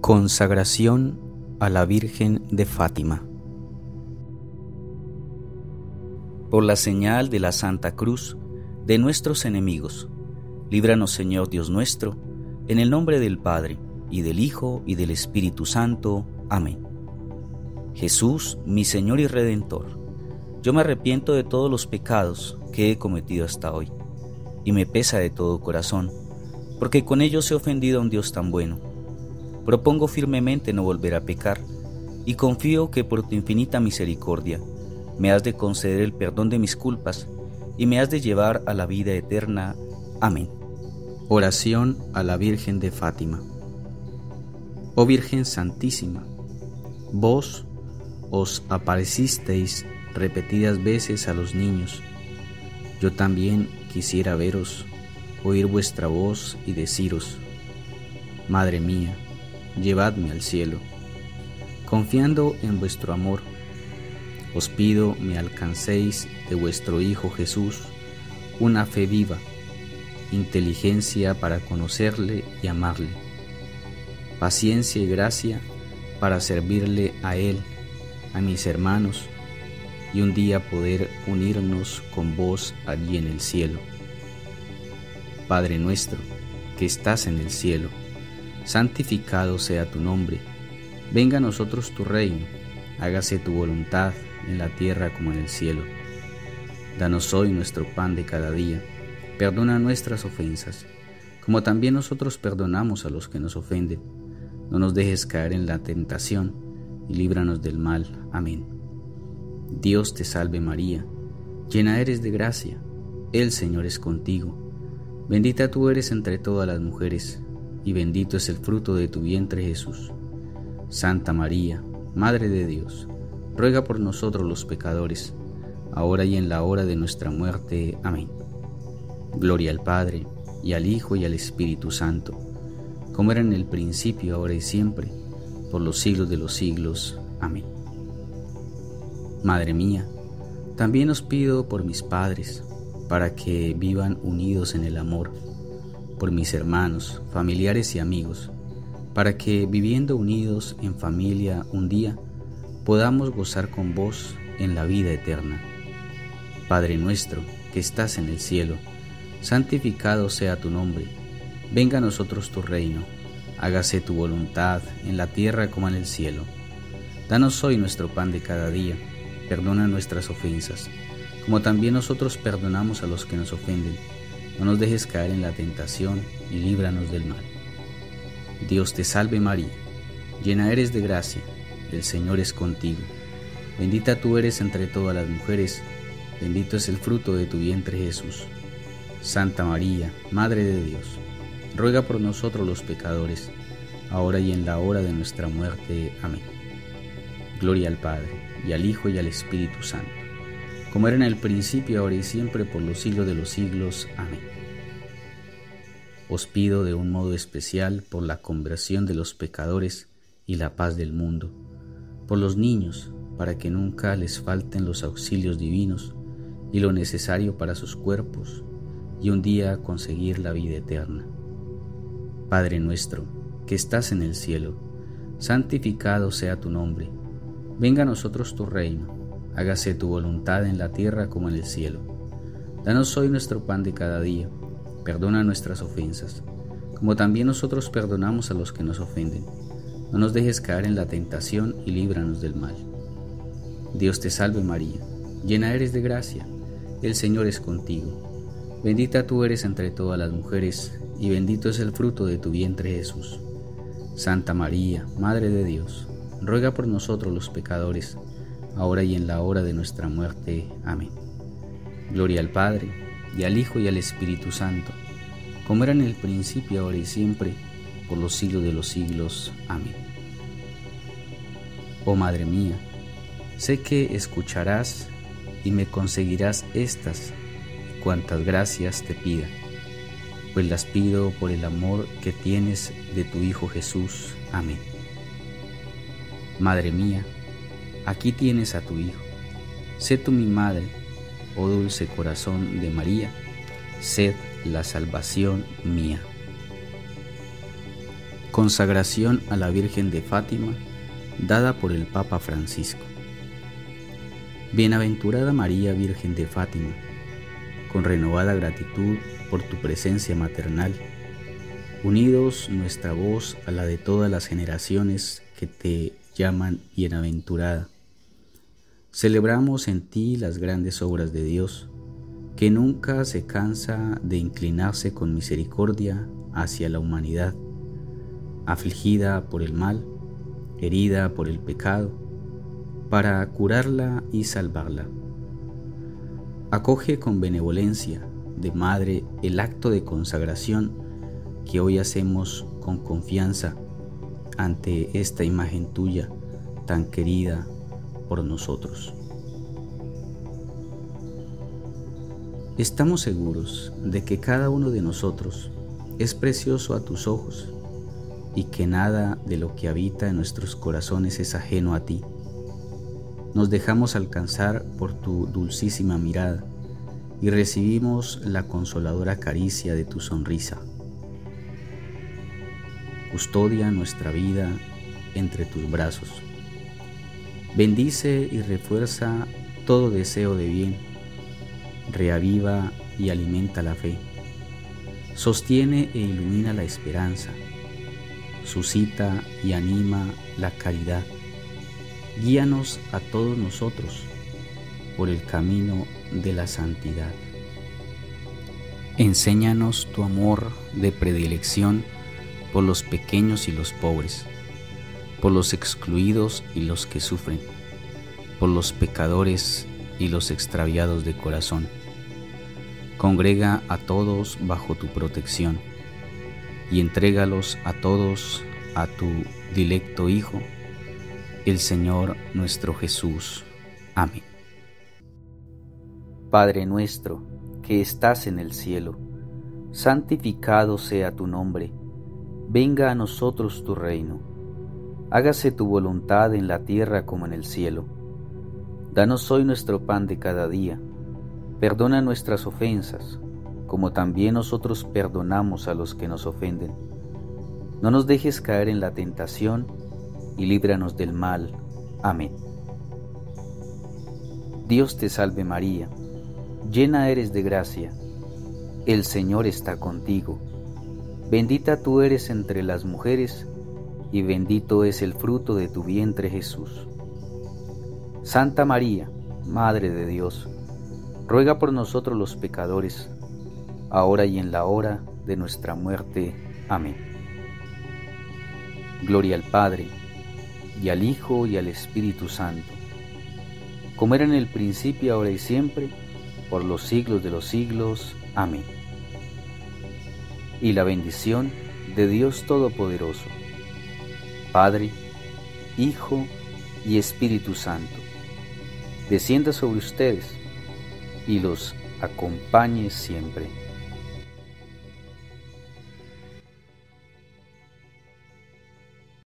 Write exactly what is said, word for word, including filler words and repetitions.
Consagración a la Virgen de Fátima. Por la señal de la Santa Cruz de nuestros enemigos, líbranos, Señor Dios nuestro, en el nombre del Padre, y del Hijo, y del Espíritu Santo. Amén. Jesús, mi Señor y Redentor, yo me arrepiento de todos los pecados que he cometido hasta hoy, y me pesa de todo corazón, porque con ellos he ofendido a un Dios tan bueno. Propongo firmemente no volver a pecar, y confío que por tu infinita misericordia me has de conceder el perdón de mis culpas y me has de llevar a la vida eterna. Amén. Oración a la Virgen de Fátima. Oh Virgen Santísima, vos os aparecisteis repetidas veces a los niños. Yo también quisiera veros, oír vuestra voz y deciros: Madre mía, llevadme al cielo. Confiando en vuestro amor, os pido me alcancéis de vuestro Hijo Jesús una fe viva, inteligencia para conocerle y amarle, paciencia y gracia para servirle a Él, a mis hermanos, y un día poder unirnos con vos allí en el cielo. Padre nuestro, que estás en el cielo, santificado sea tu nombre, venga a nosotros tu reino, hágase tu voluntad en la tierra como en el cielo. Danos hoy nuestro pan de cada día, perdona nuestras ofensas, como también nosotros perdonamos a los que nos ofenden. No nos dejes caer en la tentación, y líbranos del mal. Amén. Dios te salve María, llena eres de gracia, el Señor es contigo. Bendita tú eres entre todas las mujeres, y bendito es el fruto de tu vientre Jesús. Santa María, Madre de Dios, ruega por nosotros los pecadores, ahora y en la hora de nuestra muerte. Amén. Gloria al Padre, y al Hijo, y al Espíritu Santo, como era en el principio, ahora y siempre, por los siglos de los siglos. Amén. Madre mía, también os pido por mis padres, para que vivan unidos en el amor, por mis hermanos, familiares y amigos, para que, viviendo unidos en familia un día, podamos gozar con vos en la vida eterna. Padre nuestro, que estás en el cielo, santificado sea tu nombre. Venga a nosotros tu reino, hágase tu voluntad en la tierra como en el cielo. Danos hoy nuestro pan de cada día, perdona nuestras ofensas, como también nosotros perdonamos a los que nos ofenden. No nos dejes caer en la tentación, y líbranos del mal. Dios te salve María, llena eres de gracia, el Señor es contigo. Bendita tú eres entre todas las mujeres, bendito es el fruto de tu vientre Jesús. Santa María, Madre de Dios, ruega por nosotros los pecadores, ahora y en la hora de nuestra muerte. Amén. Gloria al Padre, y al Hijo, y al Espíritu Santo, como era en el principio, ahora y siempre, por los siglos de los siglos. Amén. Os pido de un modo especial por la conversión de los pecadores y la paz del mundo, por los niños, para que nunca les falten los auxilios divinos y lo necesario para sus cuerpos, y un día conseguir la vida eterna. Padre nuestro, que estás en el cielo, santificado sea tu nombre. Venga a nosotros tu reino, hágase tu voluntad en la tierra como en el cielo. Danos hoy nuestro pan de cada día, perdona nuestras ofensas, como también nosotros perdonamos a los que nos ofenden. No nos dejes caer en la tentación, y líbranos del mal. Dios te salve María, llena eres de gracia, el Señor es contigo. Bendita tú eres entre todas las mujeres, y bendito es el fruto de tu vientre Jesús. Santa María, Madre de Dios, ruega por nosotros los pecadores, ahora y en la hora de nuestra muerte. Amén. Gloria al Padre, y al Hijo, y al Espíritu Santo, como era en el principio, ahora y siempre, por los siglos de los siglos. Amén. Oh Madre mía, sé que escucharás y me conseguirás estas cuantas gracias te pida, pues las pido por el amor que tienes de tu Hijo Jesús. Amén. Madre mía, aquí tienes a tu Hijo. Sé tú mi madre, oh dulce corazón de María, sed la salvación mía. Consagración a la Virgen de Fátima, dada por el Papa Francisco. Bienaventurada María, Virgen de Fátima, con renovada gratitud por tu presencia maternal, unidos nuestra voz a la de todas las generaciones que te llaman bienaventurada. Celebramos en ti las grandes obras de Dios, que nunca se cansa de inclinarse con misericordia hacia la humanidad, afligida por el mal, herida por el pecado, para curarla y salvarla. Acoge con benevolencia de Madre el acto de consagración que hoy hacemos con confianza ante esta imagen tuya tan querida por nosotros. Estamos seguros de que cada uno de nosotros es precioso a tus ojos y que nada de lo que habita en nuestros corazones es ajeno a ti. Nos dejamos alcanzar por tu dulcísima mirada y recibimos la consoladora caricia de tu sonrisa. Custodia nuestra vida entre tus brazos. Bendice y refuerza todo deseo de bien. Reaviva y alimenta la fe. Sostiene e ilumina la esperanza. Suscita y anima la caridad. Guíanos a todos nosotros por el camino de la santidad. Enséñanos tu amor de predilección por los pequeños y los pobres, por los excluidos y los que sufren, por los pecadores y los extraviados de corazón. Congrega a todos bajo tu protección y entrégalos a todos a tu dilecto Hijo, el Señor nuestro Jesús. Amén. Padre nuestro, que estás en el cielo, santificado sea tu nombre. Venga a nosotros tu reino. Hágase tu voluntad en la tierra como en el cielo. Danos hoy nuestro pan de cada día. Perdona nuestras ofensas, como también nosotros perdonamos a los que nos ofenden. No nos dejes caer en la tentación y líbranos del mal. Amén. Dios te salve María, llena eres de gracia, el Señor está contigo. Bendita tú eres entre las mujeres, y bendito es el fruto de tu vientre Jesús. Santa María, Madre de Dios, ruega por nosotros los pecadores, ahora y en la hora de nuestra muerte. Amén. Gloria al Padre, y al Hijo, y al Espíritu Santo, como era en el principio, ahora y siempre, por los siglos de los siglos. Amén. Y la bendición de Dios Todopoderoso, Padre, Hijo y Espíritu Santo, descienda sobre ustedes y los acompañe siempre.